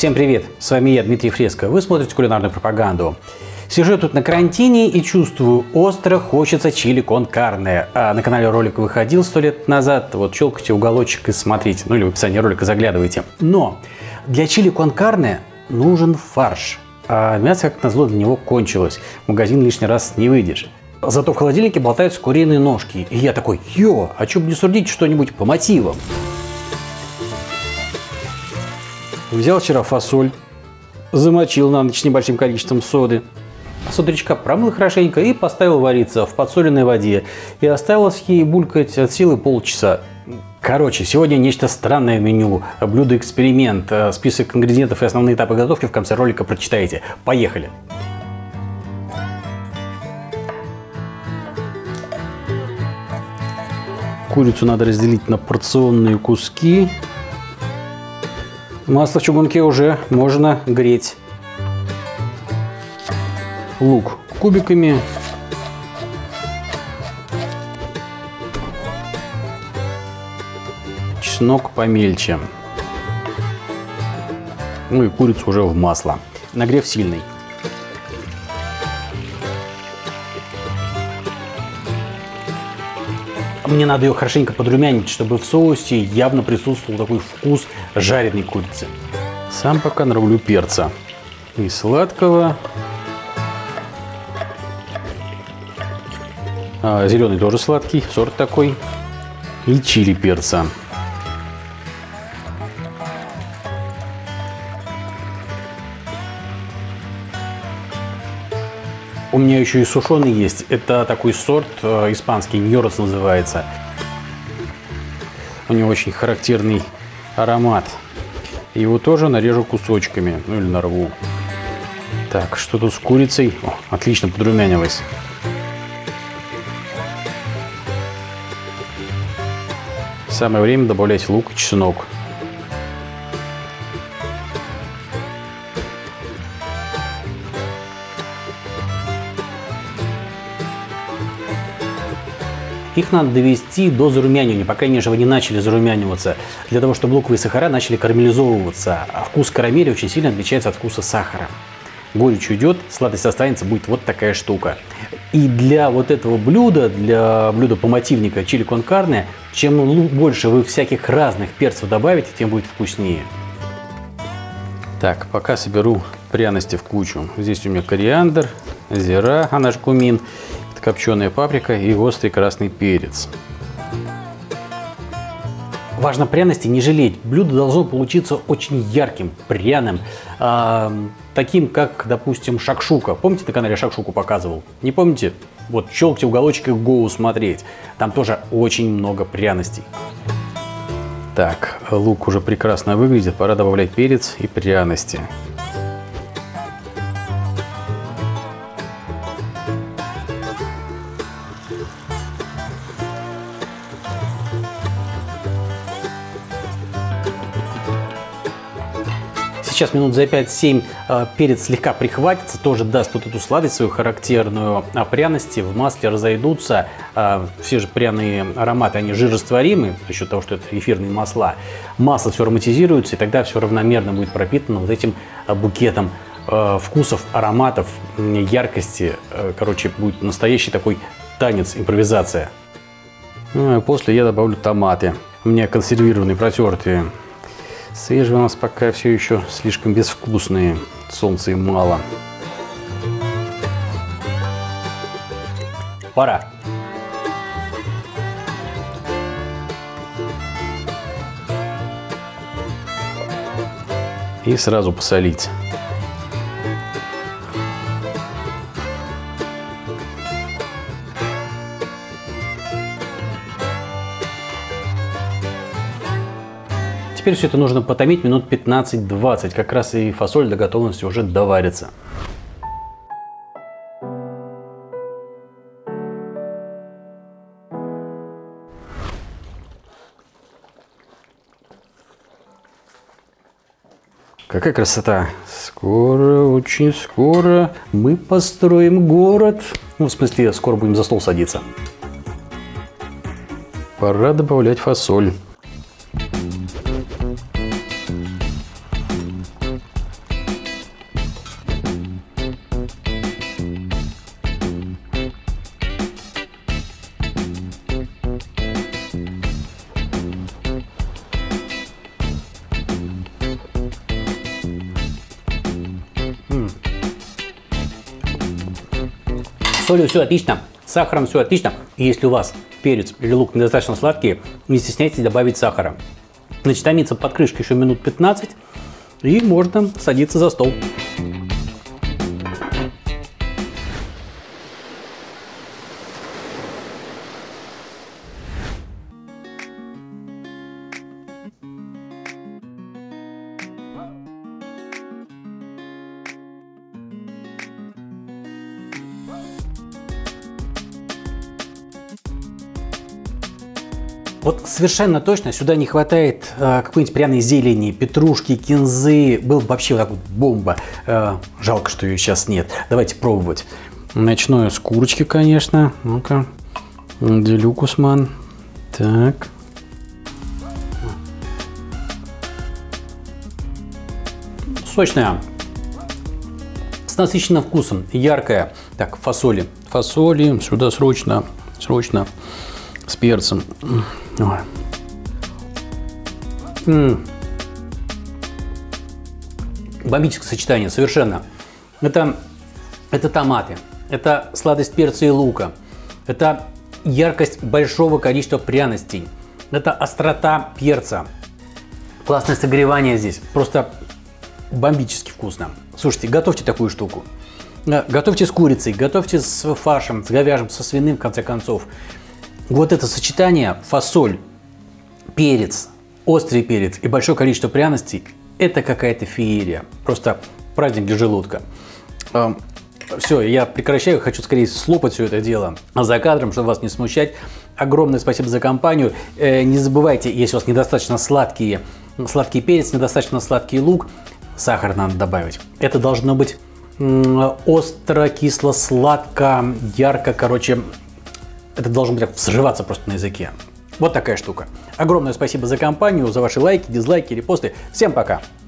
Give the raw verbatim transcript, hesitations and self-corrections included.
Всем привет! С вами я, Дмитрий Фреско. Вы смотрите кулинарную пропаганду. Сижу тут на карантине и чувствую, остро хочется чили кон карне. А на канале ролик выходил сто лет назад. Вот щелкайте уголочек и смотрите. Ну или в описании ролика заглядывайте. Но для чили кон карне нужен фарш. А мясо, как назло, для него кончилось. В магазин лишний раз не выйдешь. Зато в холодильнике болтаются куриные ножки. И я такой, йо, а чё бы не сурдить что-нибудь по мотивам? Взял вчера фасоль, замочил на ночь небольшим количеством соды. С утречка промыл хорошенько и поставил вариться в подсоленной воде. И оставилось ей булькать от силы полчаса. Короче, сегодня нечто странное в меню. Блюдо-эксперимент. Список ингредиентов и основные этапы готовки в конце ролика прочитаете. Поехали! Курицу надо разделить на порционные куски. Масло в чугунке уже можно греть. Лук кубиками. Чеснок помельче. Ну и курицу уже в масло. Нагрев сильный. Мне надо ее хорошенько подрумянить, чтобы в соусе явно присутствовал такой вкус жареной курицы. Сам пока нарублю перца. И сладкого. А, зеленый тоже сладкий, сорт такой. И чили перца. У меня еще и сушеный есть. Это такой сорт э, испанский, ньорос называется. У него очень характерный аромат. Его тоже нарежу кусочками, ну или нарву. Так, что тут с курицей? О, отлично подрумянилась. Самое время добавлять лук и чеснок. Их надо довести до зарумянивания, по крайней мере, они начали зарумяниваться, для того, чтобы луковые сахара начали карамелизовываться. А вкус карамели очень сильно отличается от вкуса сахара. Горечь уйдет, сладость останется, будет вот такая штука. И для вот этого блюда, для блюда помативника чили кон карне, чем больше вы всяких разных перцев добавите, тем будет вкуснее. Так, пока соберу пряности в кучу. Здесь у меня кориандр, зира, а наш кумин. Копченая паприка и острый красный перец. Важно пряности не жалеть. Блюдо должно получиться очень ярким, пряным, э, таким как, допустим, шакшука. Помните, на канале шакшуку показывал? Не помните? Вот щелкайте уголочек и гоу смотреть. Там тоже очень много пряностей. Так, лук уже прекрасно выглядит. Пора добавлять перец и пряности. Сейчас минут за пять-семь э, перец слегка прихватится, тоже даст вот эту сладость свою характерную, а пряности в масле разойдутся. Э, все же пряные ароматы, они жирорастворимы, за счет того, что это эфирные масла. Масло все ароматизируется, и тогда все равномерно будет пропитано вот этим э, букетом э, вкусов, ароматов, яркости. Э, короче, будет настоящий такой танец, импровизация. Ну, а после я добавлю томаты. У меня консервированные, протертые. Свежие у нас пока все еще слишком безвкусные. Солнца им мало. Пора. И сразу посолить. Теперь все это нужно потомить минут пятнадцать-двадцать, как раз и фасоль до готовности уже доварится. Какая красота! Скоро, очень скоро мы построим город. Ну, в смысле, скоро будем за стол садиться. Пора добавлять фасоль. солью все отлично, с сахаром все отлично. И если у вас перец или лук недостаточно сладкие, не стесняйтесь добавить сахара. Значит, томится под крышкой еще минут пятнадцать, и можно садиться за стол. Вот совершенно точно сюда не хватает э, какой-нибудь пряной зелени, петрушки, кинзы. Был бы вообще вот так вот бомба. Э, жалко, что ее сейчас нет. Давайте пробовать. Начну я с курочки, конечно. Ну-ка. Делюкусман. Так. Сочная. С насыщенным вкусом. Яркая. Так, фасоли. Фасоли. Сюда срочно. Срочно. С перцем. Ой. М-м. Бомбическое сочетание, совершенно. Это, это томаты, это сладость перца и лука, это яркость большого количества пряностей, это острота перца, классное согревание здесь, просто бомбически вкусно. Слушайте, готовьте такую штуку. Готовьте с курицей, готовьте с фаршем, с говяжьим, со свиным, в конце концов. Вот это сочетание фасоль, перец, острый перец и большое количество пряностей – это какая-то феерия. Просто праздник для желудка. Все, я прекращаю, хочу скорее слопать все это дело. А за кадром, чтобы вас не смущать, огромное спасибо за компанию. Не забывайте, если у вас недостаточно сладкие, сладкий перец, недостаточно сладкий лук, сахар надо добавить. Это должно быть остро, кисло, сладко, ярко, короче. Это должно быть взрываться просто на языке. Вот такая штука. Огромное спасибо за компанию, за ваши лайки, дизлайки, репосты. Всем пока!